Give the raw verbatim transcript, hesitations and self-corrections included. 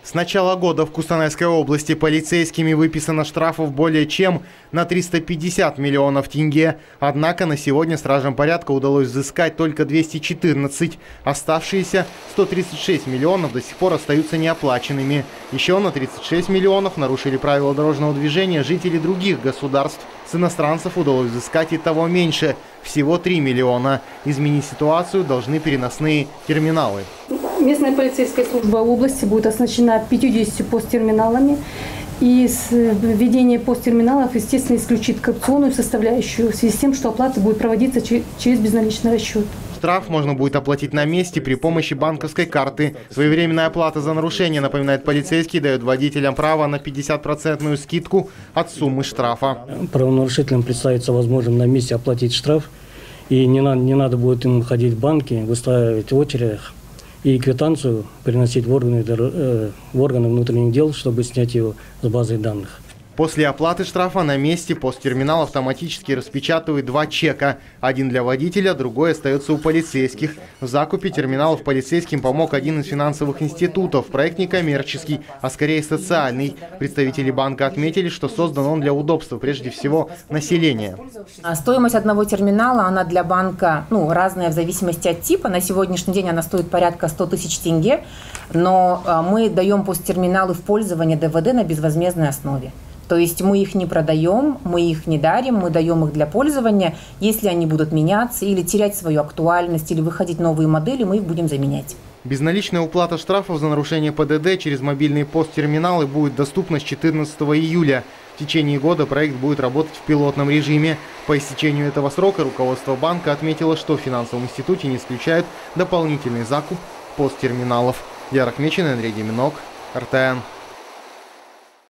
С начала года в Кустанайской области полицейскими выписано штрафов более чем на триста пятьдесят миллионов тенге. Однако на сегодня стражам порядка удалось взыскать только двести четырнадцать. Оставшиеся сто тридцать шесть миллионов до сих пор остаются неоплаченными. Еще на тридцать шесть миллионов нарушили правила дорожного движения жители других государств. С иностранцев удалось взыскать и того меньше, всего три миллиона. Изменить ситуацию должны переносные терминалы. Местная полицейская служба области будет оснащена пятьюдесятью посттерминалами. И введение посттерминалов, естественно, исключит коррупционную составляющую в связи с тем, что оплата будет проводиться через безналичный расчет. Штраф можно будет оплатить на месте при помощи банковской карты. Своевременная оплата за нарушение, напоминает полицейский, дает водителям право на пятьдесят процентную скидку от суммы штрафа. Правонарушителям представится возможным на месте оплатить штраф. И не надо, не надо будет им ходить в банки, выстраивать очередь и квитанцию приносить в органы, э, в органы внутренних дел, чтобы снять его с базы данных. После оплаты штрафа на месте посттерминал автоматически распечатывает два чека. Один для водителя, другой остается у полицейских. В закупе терминалов полицейским помог один из финансовых институтов. Проект не коммерческий, а скорее социальный. Представители банка отметили, что создан он для удобства, прежде всего, населения. Стоимость одного терминала, она для банка ну, разная в зависимости от типа. На сегодняшний день она стоит порядка ста тысяч тенге. Но мы даем посттерминалы в пользование ДВД на безвозмездной основе. То есть мы их не продаем, мы их не дарим, мы даем их для пользования. Если они будут меняться или терять свою актуальность, или выходить новые модели, мы их будем заменять. Безналичная уплата штрафов за нарушение ПДД через мобильные посттерминалы будет доступна с четырнадцатого июля. В течение года проект будет работать в пилотном режиме. По истечению этого срока руководство банка отметило, что в финансовом институте не исключают дополнительный закуп посттерминалов. Диар Ахмечин, Андрей Деминок, эр тэ эн.